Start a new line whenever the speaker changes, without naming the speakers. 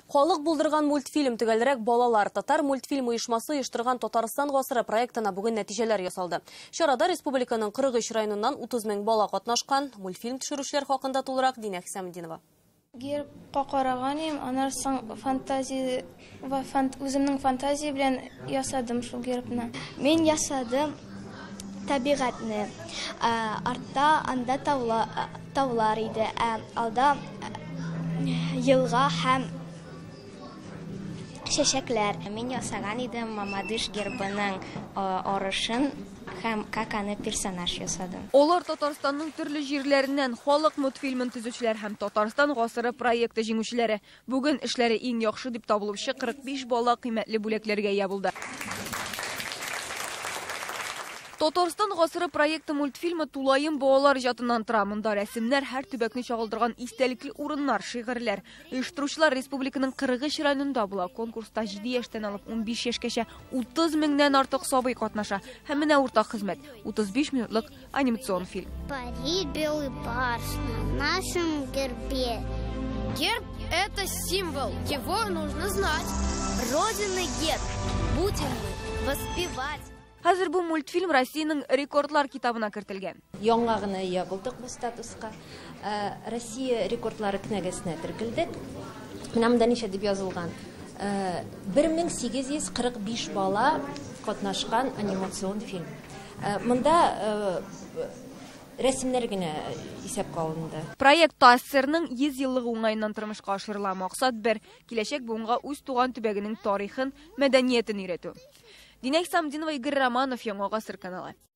Халық булдырган мультфильм төгәлрәк балалар. Татар мультфильм оешмасы оештырган Татарстан гасыры проектына бүген нәтиҗәләр ясалды. Чарада республиканың 43 районыннан 30 мең бала катнашкан. Мультфильм төшерүчеләр хакында тулырак Динә Хисамидинова.
Гербка караганым, аннан соң үземнең фантазия белән ясадым шул гербны.
Мен ясадым табигатьне. Артта анда таулар иде, алда елга һәм чәчәкләр. Мен ясаган идем Мамадыш гербының арышын һәм каканы персонаж ясадым.
Олар Татарстанның төрле җирләреннән халык мультфильмын төзүчеләр һәм Татарстан гасыры проекты җиңүчеләре. Бүген эшләре иң яхшы дип табылучы 45 бала кыйммәтле бүләкләргә ия булды. Татарстан гасыры проекты мультфильмы тулайым балалар җатыннан тора. Монда рәсемнәр, һәр төбәкне чагылдырган истәлекле урыннар, шигырьләр. Оештыручылар республиканың 43 районында була. Конкурста 7 яшьтән алып 15 яшькәчә 30 меңнән артык сабый катнаша. Һәм менә уртак хезмәт 35 минутлык анимацион фильм.
Парит белый барс на нашем гербе.
Герб – это символ, его нужно знать.
Родины герб будем мы воспевать.
Хәзер бу мультфильм Россиянең рекордлар китабына кертелгән.
Яңа гына ия булдык бу статуска. Россия рекордлары книгасына теркелдек. Менә монда ничә дип язылган? 1845 бала катнашкан анимацион фильм. Монда рәсемнәр генә исәпкә алынды.
Проект ТАССРның 100 еллыгы уңаеннан тормышка ашырыла. Максат бер, киләчәк буынга үз туган төбәгенең тарихын, мәдәниятен өйрәтү. Динә Хисамидинова, Игорь Романов, Яңа гасыр каналы.